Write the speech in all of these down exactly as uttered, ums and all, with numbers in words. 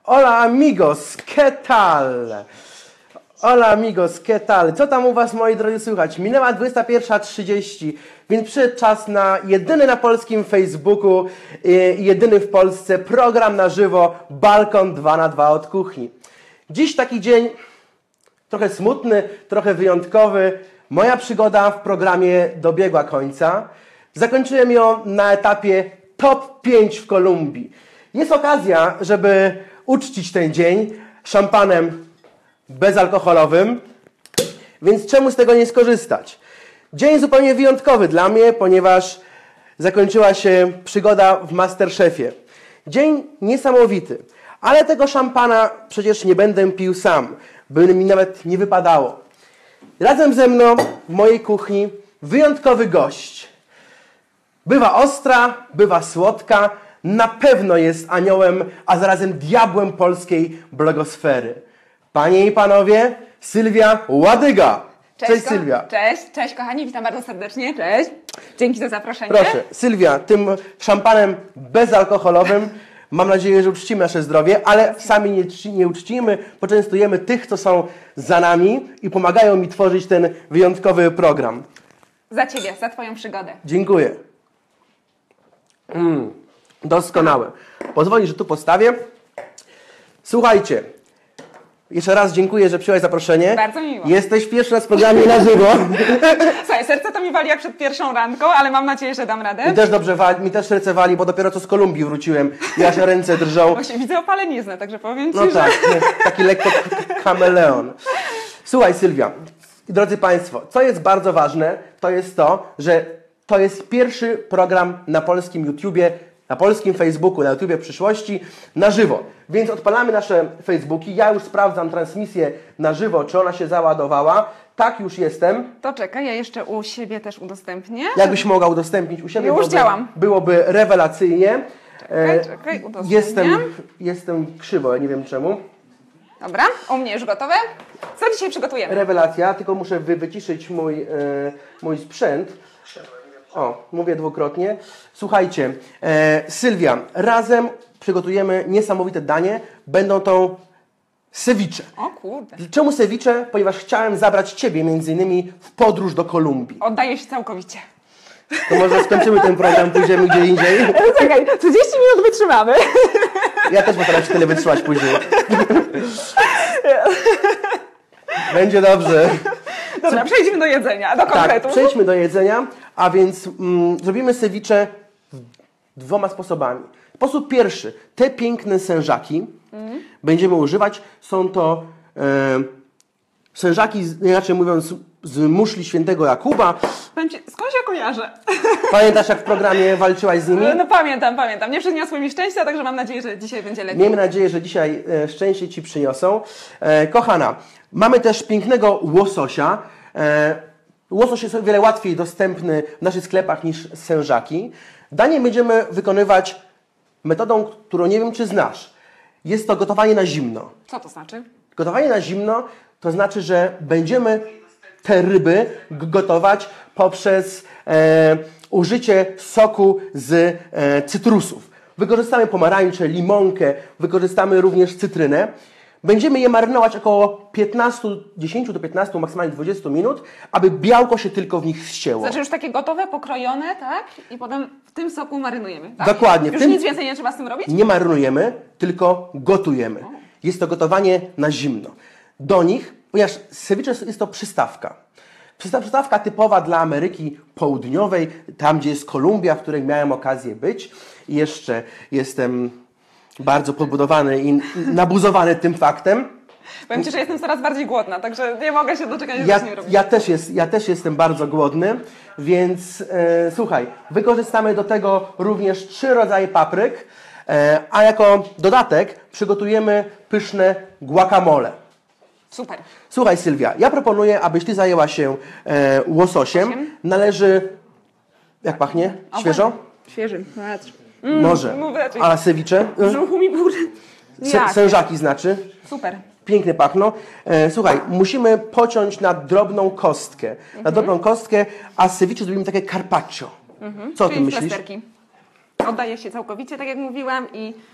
Hola amigos, ¿qué tal? Hola amigos, ¿qué tal? Co tam u was, moi drodzy, słychać? Minęła dwudziesta pierwsza trzydzieści, więc przyszedł czas na jedyny na polskim Facebooku i jedyny w Polsce program na żywo Balkon dwa na dwa od kuchni. Dziś taki dzień trochę smutny, trochę wyjątkowy. Moja przygoda w programie dobiegła końca. Zakończyłem ją na etapie top pięć w Kolumbii. Jest okazja, żeby uczcić ten dzień szampanem bezalkoholowym, więc czemu z tego nie skorzystać? Dzień zupełnie wyjątkowy dla mnie, ponieważ zakończyła się przygoda w Masterchefie. Dzień niesamowity, ale tego szampana przecież nie będę pił sam, by mi nawet nie wypadało. Razem ze mną w mojej kuchni wyjątkowy gość. Bywa ostra, bywa słodka, na pewno jest aniołem, a zarazem diabłem polskiej blogosfery. Panie i panowie, Sylwia Ładyga. Cześć, Cześć Sylwia. Cześć, cześć kochani, witam bardzo serdecznie, cześć. Dzięki za zaproszenie. Proszę, Sylwia, tym szampanem bezalkoholowym mam nadzieję, że uczcimy nasze zdrowie, ale sami nie, nie uczcimy, poczęstujemy tych, co są za nami i pomagają mi tworzyć ten wyjątkowy program. Za Ciebie, za Twoją przygodę. Dziękuję. Mm, doskonałe. Pozwolisz, że tu postawię. Słuchajcie, jeszcze raz dziękuję, że przyjąłeś zaproszenie. Bardzo miło. Jesteś pierwszy raz w programie na żywo. Słuchaj, serce to mi wali jak przed pierwszą randką, ale mam nadzieję, że dam radę. Mi też dobrze wali, mi też serce wali, bo dopiero co z Kolumbii wróciłem i aż ręce drżą. Właśnie widzę opaleniznę, także powiem Ci, No że... tak, nie, taki lekko kameleon. Słuchaj Sylwia, drodzy Państwo, co jest bardzo ważne, to jest to, że to jest pierwszy program na polskim YouTubie, na polskim Facebooku, na YouTubie przyszłości, na żywo. Więc odpalamy nasze Facebooki. Ja już sprawdzam transmisję na żywo, czy ona się załadowała. Tak, już jestem. To czekaj, ja jeszcze u siebie też udostępnię. Jakbyś mogła udostępnić u siebie, Już byłoby, działam. byłoby rewelacyjnie. Czekaj, czekaj, udostępniam. Jestem, jestem krzywo, ja nie wiem czemu. Dobra, u mnie już gotowe. Co dzisiaj przygotujemy? Rewelacja, tylko muszę wy, wyciszyć mój, e, mój sprzęt. O, mówię dwukrotnie. Słuchajcie, e, Sylwia, razem przygotujemy niesamowite danie. Będą to ceviche. O kurde. Czemu ceviche? Ponieważ chciałem zabrać Ciebie między innymi w podróż do Kolumbii. Oddaję się całkowicie. To może skończymy ten program, pójdziemy gdzie indziej. Czekaj, trzydzieści minut wytrzymamy. Ja też postaram się tyle wytrzymać później. Będzie dobrze. Dobra, przejdźmy do jedzenia, do konkretu. Tak, przejdźmy do jedzenia, a więc mm, zrobimy ceviche dwoma sposobami. Sposób pierwszy, te piękne sężaki mm. będziemy używać. Są to e, sężaki, inaczej mówiąc, z muszli świętego Jakuba. Powiem Ci, skąd się kojarzę? Pamiętasz, jak w programie walczyłaś z nimi? No pamiętam, pamiętam. Nie przyniosły mi szczęścia, także mam nadzieję, że dzisiaj będzie lepiej. Miejmy nadzieję, że dzisiaj e, szczęście Ci przyniosą. E, kochana, mamy też pięknego łososia. E, łosoś jest o wiele łatwiej dostępny w naszych sklepach niż sężaki. Danie będziemy wykonywać metodą, którą nie wiem, czy znasz. Jest to gotowanie na zimno. Co to znaczy? Gotowanie na zimno to znaczy, że będziemy te ryby gotować poprzez e, użycie soku z e, cytrusów. Wykorzystamy pomarańcze, limonkę, wykorzystamy również cytrynę. Będziemy je marynować około piętnaście, dziesięć do piętnastu, maksymalnie dwudziestu minut, aby białko się tylko w nich ścięło. Znaczy już takie gotowe, pokrojone, tak? I potem w tym soku marynujemy, tak? Dokładnie. Już tym nic więcej nie trzeba z tym robić? Nie marynujemy, tylko gotujemy. Jest to gotowanie na zimno. Do nich, ponieważ ceviche jest to przystawka. Przystawka typowa dla Ameryki Południowej, tam gdzie jest Kolumbia, w której miałem okazję być. I jeszcze jestem bardzo podbudowany i nabuzowany tym faktem. Powiem Ci, że jestem coraz bardziej głodna, także nie mogę się doczekać, że Ja, coś nie robić. ja, też jest, ja też jestem bardzo głodny, więc e, słuchaj, wykorzystamy do tego również trzy rodzaje papryk, e, a jako dodatek przygotujemy pyszne guacamole. Super. Słuchaj Sylwia, ja proponuję, abyś Ty zajęła się e, łososiem. Osiem. Należy, jak pachnie? Świeżo? Świeży. Mm, Może. Mówię, A ceviche? w brzuchu mi burzy. Se, sężaki znaczy? Super. Pięknie pachną. E, słuchaj, musimy pociąć na drobną kostkę. Mhm. Na drobną kostkę, a z ceviche zrobimy takie carpaccio. Mhm. Co o Czyli tym myślisz? plasterki. Oddaję się całkowicie, tak jak mówiłam, i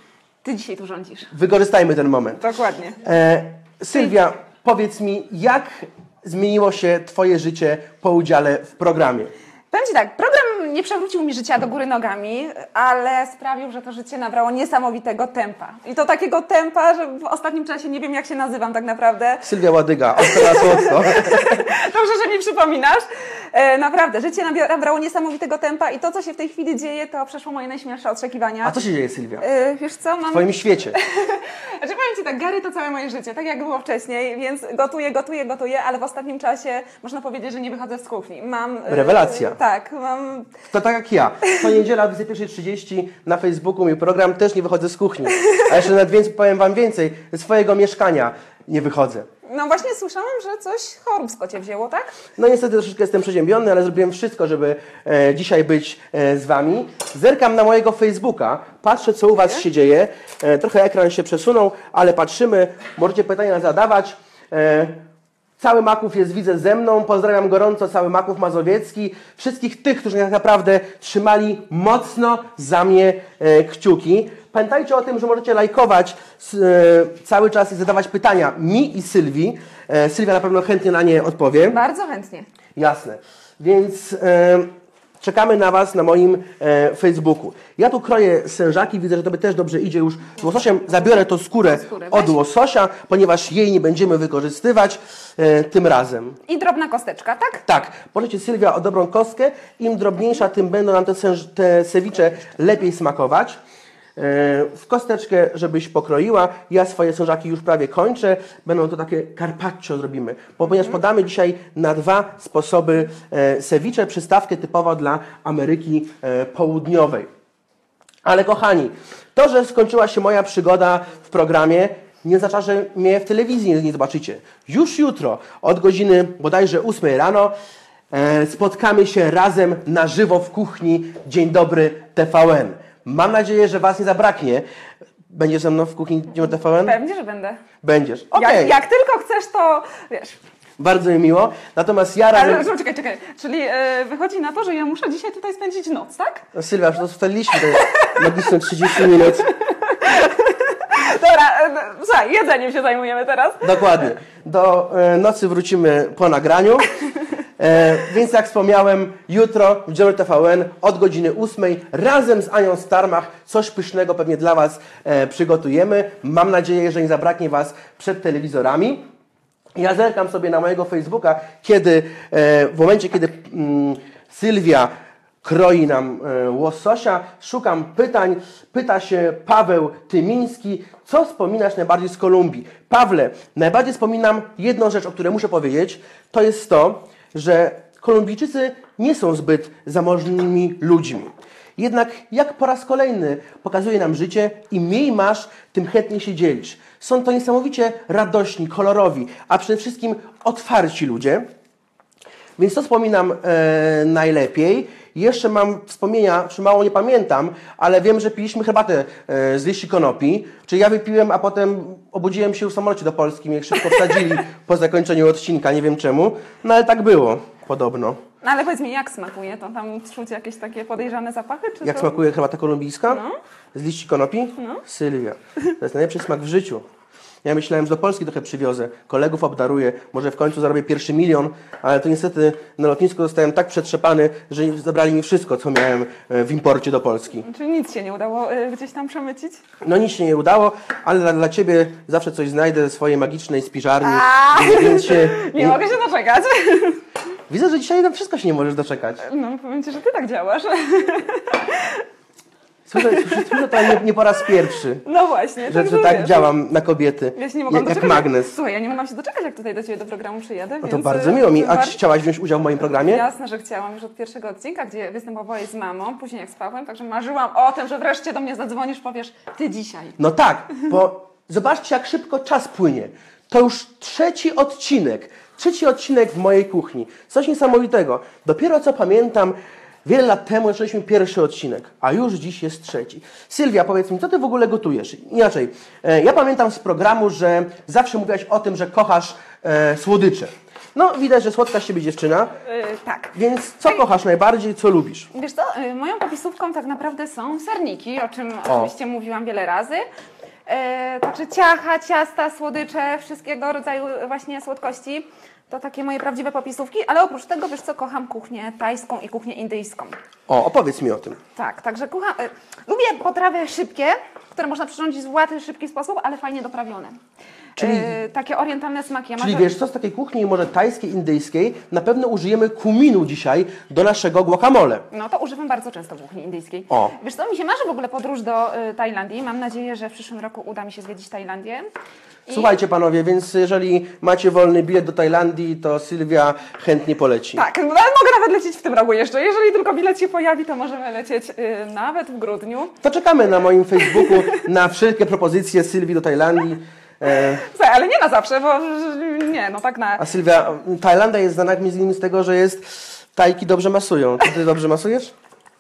Ty dzisiaj tu rządzisz. Wykorzystajmy ten moment. Dokładnie. E, Sylwia, powiedz mi, jak zmieniło się Twoje życie po udziale w programie? Powiem Ci tak, program nie przewrócił mi życia do góry nogami, ale sprawił, że to życie nabrało niesamowitego tempa. I to takiego tempa, że w ostatnim czasie nie wiem, jak się nazywam tak naprawdę. Sylwia Ładyga, od teraz ostro. Dobrze, że mi przypominasz. E, naprawdę, życie nabrało niesamowitego tempa i to, co się w tej chwili dzieje, to przeszło moje najśmielsze oczekiwania. A co się dzieje, Sylwia? E, wiesz co, mam... W Twoim świecie. Znaczy, powiem Ci tak, Gary to całe moje życie, tak jak było wcześniej, więc gotuję, gotuję, gotuję, ale w ostatnim czasie można powiedzieć, że nie wychodzę z kuchni. Mam... Rewelacja. E, tak, mam... To tak jak ja. Co niedziela o dwudziestej pierwszej trzydzieści na Facebooku mój program, też nie wychodzę z kuchni. A jeszcze nawet więcej, powiem Wam więcej, ze swojego mieszkania nie wychodzę. No właśnie słyszałam, że coś choróbsko Cię wzięło, tak? No niestety troszeczkę jestem przeziębiony, ale zrobiłem wszystko, żeby e, dzisiaj być e, z Wami. Zerkam na mojego Facebooka, patrzę, co u Was się dzieje. E, trochę ekran się przesunął, ale patrzymy. Możecie pytania zadawać. E, Cały Maków jest, widzę, ze mną. Pozdrawiam gorąco cały Maków Mazowiecki. Wszystkich tych, którzy tak naprawdę trzymali mocno za mnie e, kciuki. Pamiętajcie o tym, że możecie lajkować e, cały czas i zadawać pytania mi i Sylwii. E, Sylwia na pewno chętnie na nie odpowie. Bardzo chętnie. Jasne. Więc e, czekamy na Was na moim e, Facebooku. Ja tu kroję sężaki, widzę, że Tobie też dobrze idzie już z łososiem. Zabiorę to skórę, skórę od łososia, ponieważ jej nie będziemy wykorzystywać e, tym razem. I drobna kosteczka, tak? Tak, możecie, Sylwia, o dobrą kostkę. Im drobniejsza, tym będą nam te, sęż, te sewicze lepiej smakować. W kosteczkę, żebyś pokroiła. Ja swoje sążaki już prawie kończę. Będą to takie carpaccio zrobimy. Ponieważ podamy dzisiaj na dwa sposoby ceviche, przystawkę typowo dla Ameryki Południowej. Ale kochani, to, że skończyła się moja przygoda w programie, nie oznacza, że mnie w telewizji nie zobaczycie. Już jutro od godziny bodajże ósmej rano spotkamy się razem na żywo w kuchni Dzień Dobry T V N. Mam nadzieję, że Was nie zabraknie. Będziesz ze mną w kuchni Dzień Dobry T V N? Pewnie, że będę. Będziesz. Okay. Jak, jak tylko chcesz, to wiesz. Bardzo mi miło. Natomiast ja razem... Ale czekaj, czekaj. Czyli yy, wychodzi na to, że ja muszę dzisiaj tutaj spędzić noc, tak? No, Sylwia, już to ustaliliśmy te magiczne trzydzieści minut. Dobra, yy, słuchaj, jedzeniem się zajmujemy teraz. Dokładnie. Do e, nocy wrócimy po nagraniu. E, więc jak wspomniałem, jutro w Dzień Dobry T V N od godziny ósmej razem z Anią Starmach coś pysznego pewnie dla Was e, przygotujemy. Mam nadzieję, że nie zabraknie Was przed telewizorami. Ja zerkam sobie na mojego Facebooka, kiedy e, w momencie, kiedy mm, Sylwia kroi nam e, łososia, szukam pytań. Pyta się Paweł Tymiński, co wspominasz najbardziej z Kolumbii? Pawle, najbardziej wspominam jedną rzecz, o której muszę powiedzieć, to jest to, że Kolumbijczycy nie są zbyt zamożnymi ludźmi. Jednak jak po raz kolejny pokazuje nam życie, im mniej masz, tym chętniej się dzielisz. Są to niesamowicie radośni, kolorowi, a przede wszystkim otwarci ludzie. Więc to wspominam e, najlepiej. Jeszcze mam wspomnienia, czy mało nie pamiętam, ale wiem, że piliśmy herbatę e, z liści konopi. Czyli ja wypiłem, a potem obudziłem się w samolocie do Polski. Mnie szybko wsadzili po zakończeniu odcinka, nie wiem czemu. No ale tak było, podobno. No ale powiedz mi, jak smakuje? To tam czuć jakieś takie podejrzane zapachy? Czy Jak to... smakuje herbata kolumbijska? No. Z liści konopi? No. Sylwia. To jest najlepszy smak w życiu. Ja myślałem, że do Polski trochę przywiozę, kolegów obdaruję, może w końcu zarobię pierwszy milion, ale to niestety na lotnisku zostałem tak przetrzepany, że zabrali mi wszystko, co miałem w imporcie do Polski. Czyli nic się nie udało y, gdzieś tam przemycić? No nic się nie udało, ale dla, dla Ciebie zawsze coś znajdę ze swojej magicznej spiżarni. Więc się, nie, nie mogę się doczekać. Widzę, że dzisiaj na wszystko się nie możesz doczekać. No, powiem Ci, że Ty tak działasz. Słyszę, słyszę, słyszę to nie, nie po raz pierwszy. No właśnie. Że, że tak wiesz, działam na kobiety, ja się nie mogłam jak, jak doczekać. magnes. Słuchaj, ja nie mogłam się doczekać, jak tutaj do Ciebie do programu przyjadę. No to więc bardzo miło mi. A bardzo... chciałaś wziąć udział w moim programie? Jasne, że chciałam już od pierwszego odcinka, gdzie występowałeś z mamą, później jak z Pawłem, także marzyłam o tym, że wreszcie do mnie zadzwonisz, powiesz, Ty dzisiaj. No tak, bo zobaczcie, jak szybko czas płynie. To już trzeci odcinek. Trzeci odcinek w mojej kuchni. Coś niesamowitego. Dopiero co pamiętam, wiele lat temu zaczęliśmy pierwszy odcinek, a już dziś jest trzeci. Sylwia, powiedz mi, co Ty w ogóle gotujesz? Inaczej, e, ja pamiętam z programu, że zawsze mówiłaś o tym, że kochasz e, słodycze. No, widać, że słodka z ciebie dziewczyna. Yy, tak. Więc co kochasz najbardziej, co lubisz? Wiesz co, yy, moją popisówką tak naprawdę są serniki, o czym o. oczywiście mówiłam wiele razy. Yy, także ciacha, ciasta, słodycze, wszystkiego rodzaju właśnie słodkości. To takie moje prawdziwe popisówki, ale oprócz tego, wiesz co, kocham kuchnię tajską i kuchnię indyjską. O, opowiedz mi o tym. Tak, także kocham, y, lubię potrawy szybkie, które można przyrządzić w łatwy, szybki sposób, ale fajnie doprawione. Czyli, y, takie orientalne smaki. Ja czyli może... wiesz co, z takiej kuchni może tajskiej, indyjskiej na pewno użyjemy kuminu dzisiaj do naszego guacamole. No to używam bardzo często w kuchni indyjskiej. O. Wiesz co, mi się marzy w ogóle podróż do y, Tajlandii. Mam nadzieję, że w przyszłym roku uda mi się zwiedzić Tajlandię. I... Słuchajcie panowie, więc jeżeli macie wolny bilet do Tajlandii, to Sylwia chętnie poleci. Tak, no, ale mogę nawet lecieć w tym roku jeszcze. Jeżeli tylko bilet się pojawi, to możemy lecieć y, nawet w grudniu. To czekamy na moim Facebooku na wszelkie propozycje Sylwii do Tajlandii. E... Słuchaj, ale nie na zawsze, bo nie, no tak na... A Sylwia, Tajlandia jest znana między innymi z tego, że jest tajki dobrze masują. Czy ty dobrze masujesz?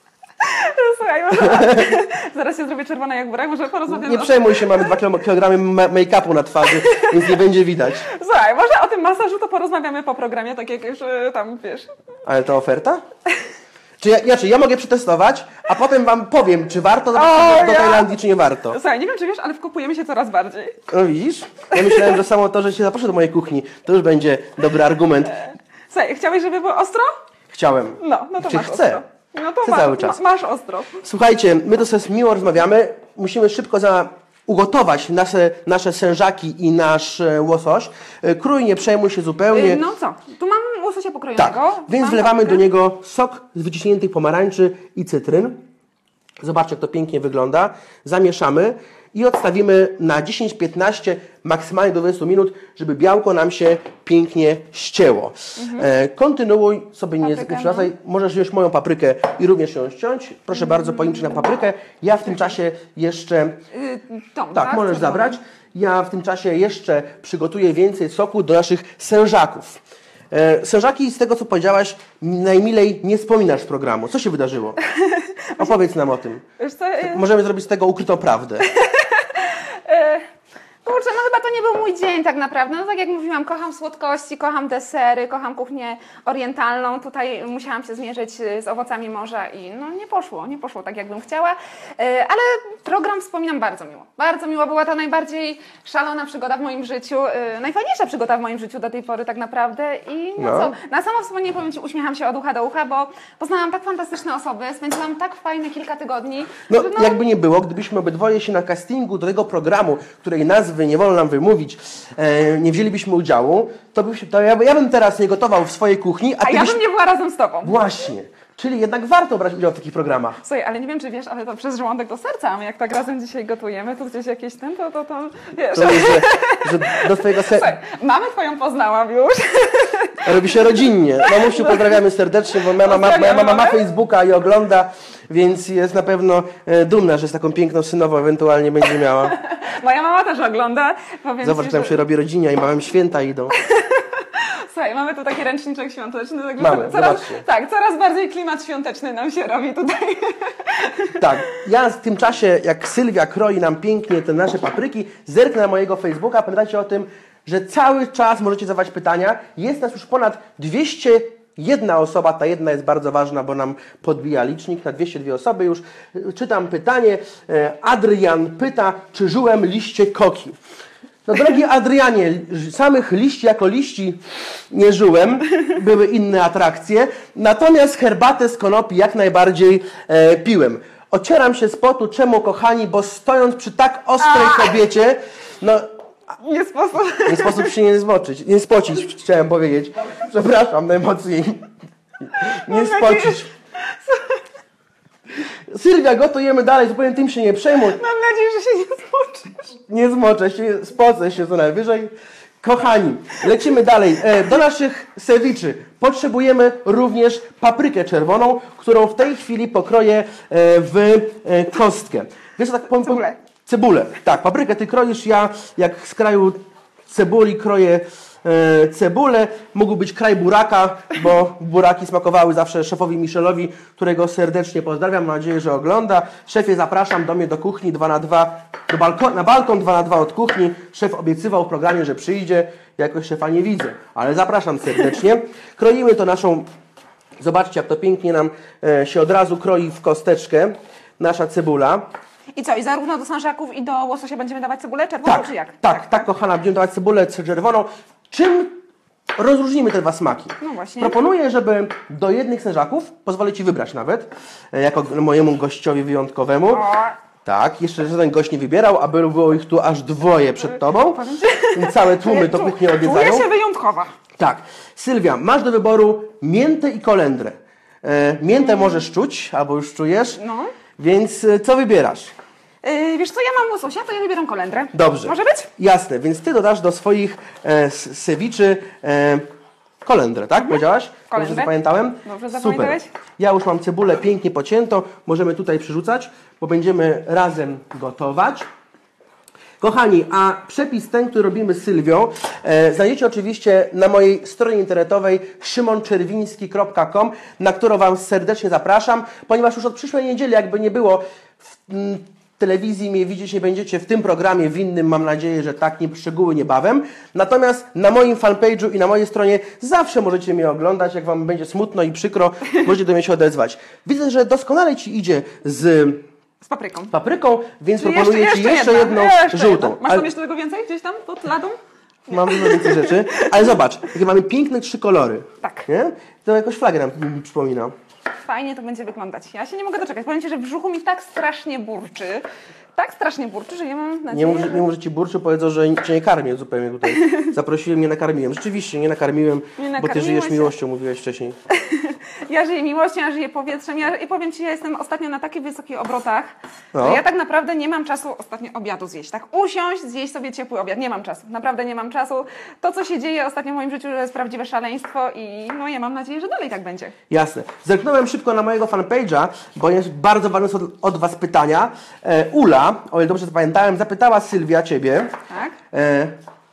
Słuchaj, może... zaraz się zrobię czerwona jak burak, może porozmawiamy. Nie przejmuj się, mamy dwa kilogramy make-upu na twarzy, więc nie będzie widać. Słuchaj, może o tym masażu to porozmawiamy po programie, tak jak już tam, wiesz. Ale to oferta? Czy ja, znaczy, ja mogę przetestować, a potem wam powiem, czy warto do, do, do ja... Tajlandii, czy nie warto. Słuchaj, nie wiem, czy wiesz, ale wkopujemy się coraz bardziej. No widzisz? Ja myślałem, że samo to, że się zaproszę do mojej kuchni, to już będzie dobry argument. Słuchaj, chciałeś, żeby było ostro? Chciałem. No, no to Czy masz chcę? ostro. No to Chcę ma, cały czas. Ma, masz ostro. Słuchajcie, my to sobie miło rozmawiamy. Musimy szybko za, ugotować nasze, nasze sężaki i nasz e, łosoś. E, krój, nie przejmuj się zupełnie. Yy, no co, tu mam łososia pokrojonego. Tak, więc mam wlewamy paprykę. do niego sok z wyciśniętych pomarańczy i cytryn. Zobaczcie, jak to pięknie wygląda. Zamieszamy i odstawimy na dziesięć piętnaście, maksymalnie do dwudziestu minut, żeby białko nam się pięknie ścięło. Mhm. E, kontynuuj sobie, nie, nie przywracaj. Możesz wziąć moją paprykę i również ją ściąć. Proszę mhm. bardzo, poimczy na paprykę. Ja w tym czasie jeszcze... Yy, tą, tak, tak, możesz zabrać. Ja w tym czasie jeszcze przygotuję więcej soku do naszych sężaków. E, sężaki, z tego co powiedziałaś, najmilej nie wspominasz z programu. Co się wydarzyło? Opowiedz nam o tym. Wiesz co, yy... Możemy zrobić z tego ukrytą prawdę. Kurczę, no chyba to nie był mój dzień tak naprawdę. No tak jak mówiłam, kocham słodkości, kocham desery, kocham kuchnię orientalną. Tutaj musiałam się zmierzyć z owocami morza i no nie poszło, nie poszło tak jakbym chciała. Ale program wspominam bardzo miło. Bardzo miło, była to najbardziej szalona przygoda w moim życiu. Najfajniejsza przygoda w moim życiu do tej pory tak naprawdę. I no, no. co, na samo wspomnienie powiem Ci, uśmiecham się od ucha do ucha, bo poznałam tak fantastyczne osoby, spędziłam tak fajne kilka tygodni. No, że no jakby nie było, gdybyśmy obydwoje się na castingu do tego programu, której nazwy nie wolno nam wymówić, e, nie wzięlibyśmy udziału, to, by się, to ja, ja bym teraz nie gotował w swojej kuchni, a, a ty ja byś... bym nie była razem z Tobą. Właśnie. Czyli jednak warto brać udział w takich programach. Słuchaj, ale nie wiem, czy wiesz, ale to przez żołądek do serca, a my jak tak razem dzisiaj gotujemy, to gdzieś jakieś ten, to, to, to wiesz. To jest, że, że do twojego serca... Mamy Twoją poznałam już. Robi się rodzinnie. Mamusiu, pozdrawiamy serdecznie, bo moja mama, moja mama ma Facebooka i ogląda, więc jest na pewno e, dumna, że z taką piękną synową ewentualnie będzie miała. Moja mama też ogląda. Powiem Zobacz, ci, tam że... się robi rodzinia i małym święta idą. Słuchaj, mamy tu taki ręczniczek świąteczny. Także mamy, coraz, zobaczcie. tak, coraz bardziej klimat świąteczny nam się robi tutaj. Tak, ja w tym czasie, jak Sylwia kroi nam pięknie te nasze papryki, zerknę na mojego Facebooka, pamiętajcie o tym, że cały czas możecie zadawać pytania. Jest nas już ponad dwieście jedna osoba, ta jedna jest bardzo ważna, bo nam podbija licznik na dwieście dwie osoby już. Czytam pytanie. Adrian pyta, czy żyłem liście koki. No drogi Adrianie, samych liści jako liści nie żyłem, były inne atrakcje, natomiast herbatę z konopi jak najbardziej e, piłem. Ocieram się z potu, czemu kochani, bo stojąc przy tak ostrej kobiecie, no... Nie sposób. Nie sposób się nie zmoczyć, nie spocić, chciałem powiedzieć. Przepraszam najmocniej. Nie spocić. Sylwia, gotujemy dalej, zupełnie tym się nie przejmuj. Mam nadzieję, że się nie zmoczysz. Nie zmoczę się, spocę się co najwyżej. Kochani, lecimy dalej. Do naszych sewiczy potrzebujemy również paprykę czerwoną, którą w tej chwili pokroję w kostkę. Wiesz, tak powiem, cebulę. Cebulę, tak, paprykę ty kroisz, ja jak z kraju cebuli kroję e, cebulę. Mógł być kraj buraka, bo buraki smakowały zawsze szefowi Michelowi, którego serdecznie pozdrawiam. Mam nadzieję, że ogląda. Szefie, zapraszam do mnie do kuchni dwa na dwa, do balkon, na balkon dwa na dwa od kuchni. Szef obiecywał w programie, że przyjdzie. Jakoś szefa nie widzę, ale zapraszam serdecznie. Kroimy to naszą... Zobaczcie, jak to pięknie nam e, się od razu kroi w kosteczkę nasza cebula. I co, i zarówno do sążaków i do łososia będziemy dawać cebulę czerwoną, Tak, czy jak? tak, tak, tak, kochana, będziemy dawać cebulę czerwoną. Czym rozróżnimy te dwa smaki? No właśnie. Proponuję, żeby do jednych sężaków, pozwolę Ci wybrać nawet, e, jako mojemu gościowi wyjątkowemu. O. Tak, jeszcze żaden gość nie wybierał, a było ich tu aż dwoje przed Tobą. Całe tłumy to kuchnię odwiedzają. Czuję się wyjątkowa. Tak. Sylwia, masz do wyboru miętę i kolendrę. E, miętę możesz czuć, albo już czujesz. No. Więc e, co wybierasz? Yy, wiesz co, ja mam łososia, to ja wybieram kolendrę. Dobrze. Może być? Jasne, więc Ty dodasz do swoich e, sewiczy e, kolendrę, tak? Powiedziałaś? Kolendrę. Dobrze zapamiętałem? Dobrze Super. zapamiętałeś? Ja już mam cebulę pięknie pociętą. Możemy tutaj przyrzucać, bo będziemy razem gotować. Kochani, a przepis ten, który robimy z Sylwią, e, znajdziecie oczywiście na mojej stronie internetowej szymon czerwiński kropka com, na którą Wam serdecznie zapraszam, ponieważ już od przyszłej niedzieli, jakby nie było, w m, telewizji mnie widzieć nie będziecie, w tym programie, w innym, mam nadzieję, że tak, nie, szczegóły niebawem. Natomiast na moim fanpage'u i na mojej stronie zawsze możecie mnie oglądać, jak Wam będzie smutno i przykro, możecie do mnie się odezwać. Widzę, że doskonale Ci idzie z... Z papryką. papryką, więc Czyli proponuję jeszcze, Ci jeszcze jeszcze jedna, jedną jeszcze żółtą. jedna. Masz Ale- tam jeszcze tego więcej gdzieś tam pod ladą? Mam dużo więcej rzeczy, ale zobacz, jakie mamy piękne trzy kolory. Tak. Nie? To jakoś flagę nam mi przypomina. Fajnie to będzie wyglądać. Ja się nie mogę doczekać. Powiem Ci, że w brzuchu mi tak strasznie burczy. Tak strasznie burczy, że ja mam Nie nadzieję, mów, że... nie mów, że Ci burczy, powiedzą, że Cię nie karmię zupełnie tutaj. Zaprosiłem, nie nakarmiłem. Rzeczywiście, nie nakarmiłem, Nie bo Ty nakarmiłeś żyjesz się. miłością, mówiłeś wcześniej. Ja żyję miłością, ja żyję powietrzem. Ja, I powiem Ci, ja jestem ostatnio na takich wysokich obrotach, No. że ja tak naprawdę nie mam czasu ostatnio obiadu zjeść. Tak usiąść, zjeść sobie ciepły obiad. Nie mam czasu. Naprawdę nie mam czasu. To, co się dzieje ostatnio w moim życiu, to jest prawdziwe szaleństwo i no ja mam nadzieję, że dalej tak będzie. Jasne. Zerknąłem szybko na mojego fanpage'a, bo jest bardzo ważne są od, od Was pytania. E, Ula, o ile dobrze zapamiętałem, zapytała Sylwia Ciebie. Tak? E,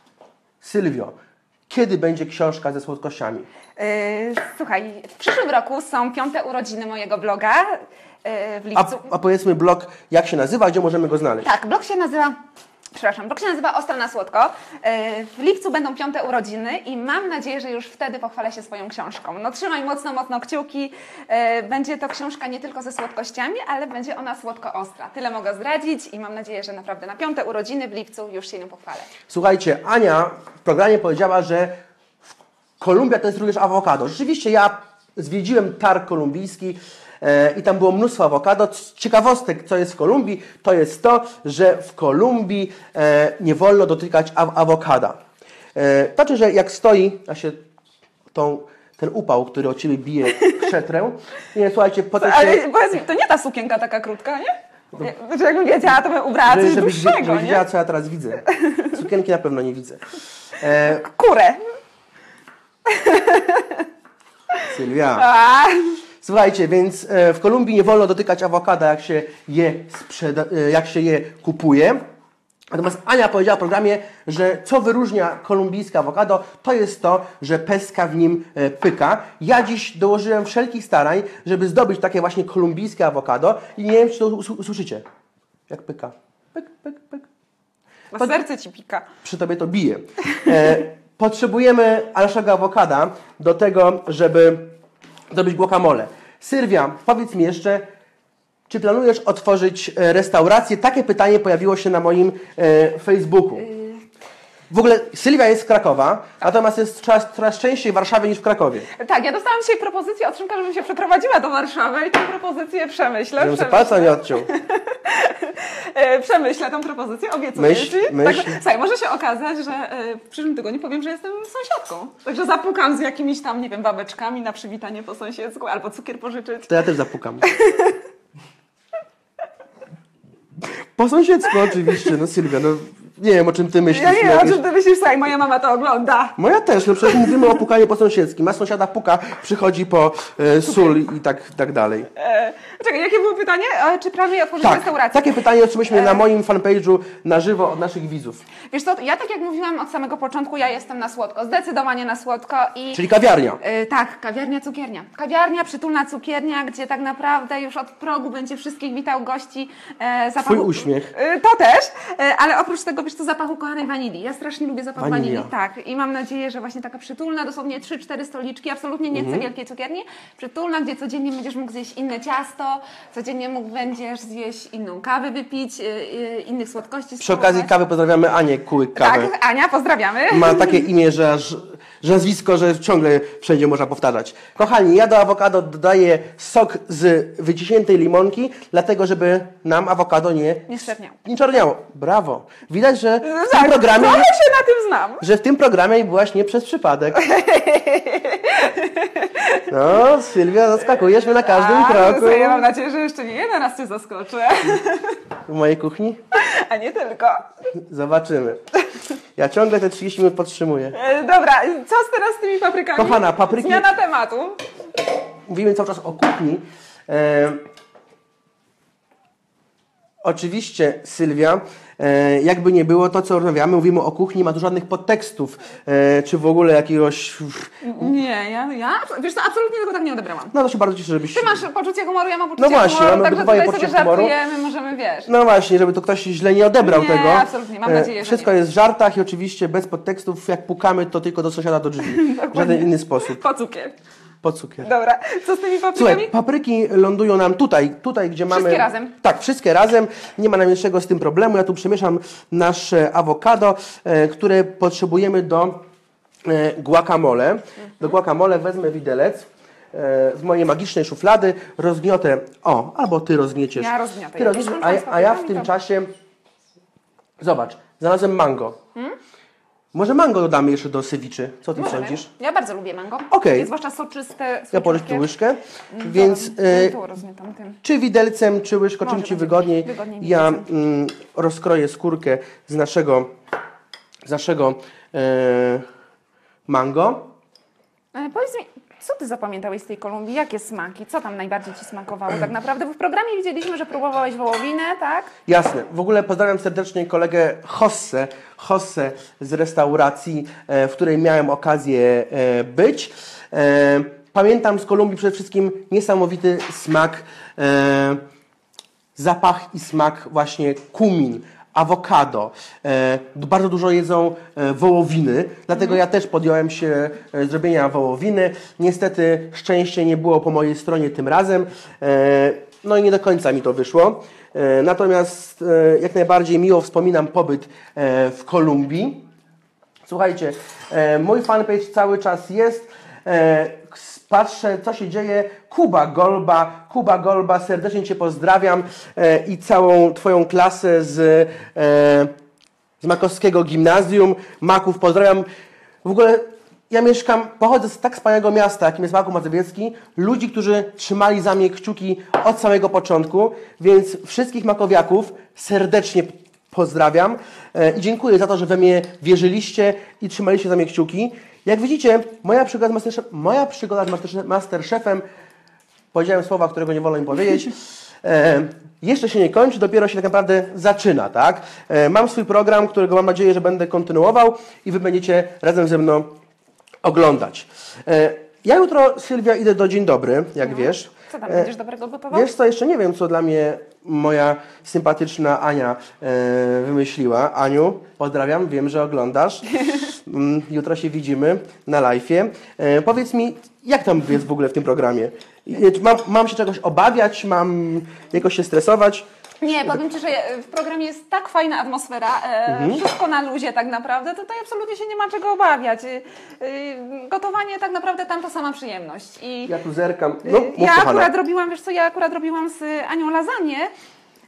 Sylwio, kiedy będzie książka ze słodkościami? Yy, słuchaj, w przyszłym roku są piąte urodziny mojego bloga yy, w A, lipcu. a powiedzmy blog, jak się nazywa, gdzie możemy go znaleźć? Tak, blog się nazywa... Przepraszam, blog się nazywa Ostro na Słodko. Yy, W lipcu będą piąte urodziny i mam nadzieję, że już wtedy pochwalę się swoją książką. No trzymaj mocno, mocno kciuki. Yy, Będzie to książka nie tylko ze słodkościami, ale będzie ona słodko-ostra. Tyle mogę zdradzić i mam nadzieję, że naprawdę na piąte urodziny w lipcu już się nią pochwalę. Słuchajcie, Ania w programie powiedziała, że Kolumbia to jest również awokado. Rzeczywiście ja zwiedziłem targ kolumbijski e, i tam było mnóstwo awokado. C- Ciekawostek, co jest w Kolumbii, to jest to, że w Kolumbii e, nie wolno dotykać aw- awokada. E, znaczy, że jak stoi, ja się tą, ten upał, który o Ciebie bije, przetrę. Nie, słuchajcie, potem się... Ale powiedz mi, to nie ta sukienka taka krótka, nie? Znaczy jakbym wiedziała, to bym ubrała coś Żebyś, żebyś, dłuższego, żebyś nie? wiedziała, co ja teraz widzę. Sukienki na pewno nie widzę. E, Kurę. Sylwia. A, Słuchajcie, więc e, w Kolumbii nie wolno dotykać awokada, jak się je, sprzeda- e, jak się je kupuje. Natomiast Ania powiedziała w programie, że co wyróżnia kolumbijskie awokado, to jest to, że peska w nim e, pyka. Ja dziś dołożyłem wszelkich starań, żeby zdobyć takie właśnie kolumbijskie awokado i nie wiem, czy to us- usłyszycie. Jak pyka. Pyk, pyk, pyk. na To- serce ci pika. Przy tobie to bije. E, potrzebujemy naszego awokada do tego, żeby zrobić guacamole. Sylwia, powiedz mi jeszcze, czy planujesz otworzyć e, restaurację? Takie pytanie pojawiło się na moim e, Facebooku. W ogóle Sylwia jest z Krakowa, natomiast jest coraz, coraz częściej w Warszawie niż w Krakowie. Tak, ja dostałam dzisiaj propozycję od Szymka, żebym się przeprowadziła do Warszawy i tę propozycję przemyślę. Żebym sobie przemyślę. palca nie odciął. E, Przemyślę tą propozycję, obiecuję Myśl, Ci. myśl. Tak, słuchaj, może się okazać, że e, w przyszłym tygodniu powiem, że jestem sąsiadką. Także zapukam z jakimiś tam, nie wiem, babeczkami na przywitanie po sąsiedzku albo cukier pożyczyć. To ja też zapukam. Po sąsiedzku oczywiście, no Sylwia, no Nie wiem, o czym ty myślisz. Ja nie wiem, jakieś... o czym ty myślisz, słuchaj, moja mama to ogląda. Moja też, no przecież mówimy o pukaniu po sąsiedzkim. A sąsiada puka, przychodzi po e, sól i tak, tak dalej. E, czekaj, jakie było pytanie? E, czy prawie otworzyć Tak, restaurację? takie pytanie otrzymaliśmy e... na moim fanpage'u na żywo od naszych widzów. Wiesz co, ja tak jak mówiłam od samego początku, ja jestem na słodko, zdecydowanie na słodko i... Czyli kawiarnia. E, tak, kawiarnia, cukiernia. Kawiarnia, przytulna cukiernia, gdzie tak naprawdę już od progu będzie wszystkich witał gości e, zapachu... Twój uśmiech. E, to też, e, ale oprócz tego, wiesz co, zapachu kochanej wanilii. Ja strasznie lubię zapach Wanilia. wanilii, tak. I mam nadzieję, że właśnie taka przytulna, dosłownie trzy cztery stoliczki, absolutnie nie chcę Mhm. wielkiej cukierni, przytulna, gdzie codziennie będziesz mógł zjeść inne ciasto, codziennie mógł będziesz zjeść inną kawę, wypić, y, y, innych słodkości. Przy okazji kawy pozdrawiamy Anię Kułyk Kawę. Tak, Ania, pozdrawiamy. Ma takie imię, że aż że nazwisko, że ciągle wszędzie można powtarzać. Kochani, ja do awokado dodaję sok z wyciśniętej limonki, dlatego żeby nam awokado nie... Nie szczerniał. Nie czarniało. Brawo. Widać, że w Tak, tym programie... trochę się na tym znam. Że w tym programie byłaś nie przez przypadek. No, Sylwia, zaskakujesz mnie na każdym A, kroku. Ja mam nadzieję, że jeszcze nie jeden raz Cię zaskoczę. W mojej kuchni? A nie tylko. Zobaczymy. Ja ciągle te trzydzieści minut podtrzymuję. E, dobra, co z teraz z tymi paprykami? Kochana, papryki- Zmiana tematu. Mówimy cały czas o kuchni. E, oczywiście, Sylwia, e, jakby nie było to, co rozmawiamy, mówimy o kuchni, ma tu żadnych podtekstów, e, czy w ogóle jakiegoś... Nie, ja, ja, wiesz co, absolutnie tego tak nie odebrałam. No to się bardzo cieszę, żebyś... Ty masz poczucie humoru, ja mam poczucie No właśnie, humoru, mamy także obydwoje tutaj sobie poczucie humoru. żartujemy, możemy, wiesz. No właśnie, żeby to ktoś źle nie odebrał Nie, tego. absolutnie, mam nadzieję, E, że Wszystko nie. jest w żartach i oczywiście bez podtekstów. Jak pukamy, to tylko do sąsiada do drzwi. W żaden inny sposób. Po cukier. Po cukier. Dobra, co z tymi paprykami? Słuchaj, papryki lądują nam tutaj, tutaj gdzie mamy... Wszystkie razem? Tak, wszystkie razem. Nie ma najmniejszego z tym problemu. Ja tu przemieszam nasze awokado, e, które potrzebujemy do e, guacamole. Do guacamole wezmę widelec e, z mojej magicznej szuflady, rozgniotę... O, albo ty rozgnieciesz. Ja rozgniotę. Ty Jak rozgnieciesz, już a, skończę z a ja w paprykami, tym to- czasie... Zobacz, znalazłem mango. Hmm? Może mango dodamy jeszcze do sewiczy. Co ty Możemy. sądzisz? Ja bardzo lubię mango. Okej. I zwłaszcza soczyste. Ja położę tu soczyste. łyżkę, Mm, więc... to- e, tu rozmietam tym. Czy widelcem, czy łyżką, czym Może Ci będzie wygodniej. wygodniej Ja widelcem. mm, rozkroję skórkę z naszego, z naszego e, mango. E, powiedz mi, co Ty zapamiętałeś z tej Kolumbii? Jakie smaki? Co tam najbardziej Ci smakowało tak naprawdę? Bo w programie widzieliśmy, że próbowałeś wołowinę, tak? Jasne. W ogóle pozdrawiam serdecznie kolegę Josse, Josse z restauracji, e, w której miałem okazję e, być. E, pamiętam z Kolumbii przede wszystkim niesamowity smak, e, zapach i smak właśnie kumin, awokado. E, bardzo dużo jedzą e, wołowiny, dlatego ja też podjąłem się e, zrobienia wołowiny. Niestety szczęście nie było po mojej stronie tym razem, e, no i nie do końca mi to wyszło. E, natomiast e, jak najbardziej miło wspominam pobyt e, w Kolumbii. Słuchajcie, e, mój fanpage cały czas jest. E, patrzę, co się dzieje. Kuba Golba, Kuba Golba, serdecznie Cię pozdrawiam e, i całą Twoją klasę z, e, z Makowskiego Gimnazjum. Maków pozdrawiam. W ogóle ja mieszkam, pochodzę z tak wspaniałego miasta, jakim jest Maków Mazowiecki. Ludzi, którzy trzymali za mnie kciuki od samego początku, więc wszystkich makowiaków serdecznie pozdrawiam e, i dziękuję za to, że we mnie wierzyliście i trzymaliście za mnie kciuki. Jak widzicie, moja przygoda z Masterchef, moja przygoda z Masterchef, Masterchefem, powiedziałem słowa, którego nie wolno mi powiedzieć, e, jeszcze się nie kończy, dopiero się tak naprawdę zaczyna, tak? E, mam swój program, którego mam nadzieję, że będę kontynuował i Wy będziecie razem ze mną oglądać. E, ja jutro, Sylwia, idę do Dzień Dobry, jak No. wiesz. Co tam E, będziesz dobrego gotował? Wiesz co, jeszcze nie wiem, co dla mnie moja sympatyczna Ania e, wymyśliła. Aniu, pozdrawiam, wiem, że oglądasz. Mm, Jutro się widzimy na live'ie. E, powiedz mi, jak tam jest w ogóle w tym programie? E, czy Mam, mam się czegoś obawiać? Mam jakoś się stresować? Nie, powiem Ci, że w programie jest tak fajna atmosfera, e, Mhm. wszystko na luzie tak naprawdę, tutaj absolutnie się nie ma czego obawiać. E, e, gotowanie tak naprawdę tam to sama przyjemność. I Ja tu zerkam. No, mów, ja kochana. akurat robiłam, wiesz co, ja akurat robiłam z Anią lasagne